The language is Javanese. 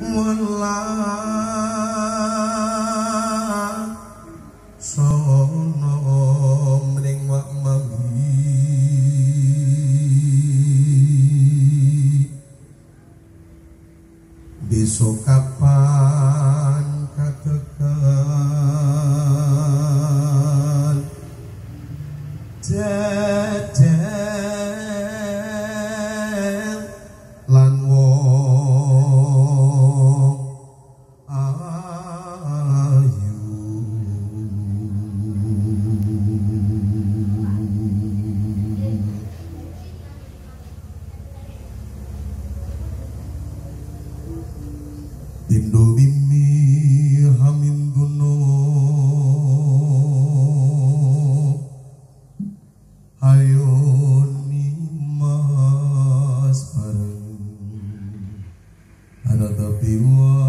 Walah sono mring wak mami besok kapan katekan jajal lan wong ayu Indo mimi hamin duno ayo nimas bareng ada tapi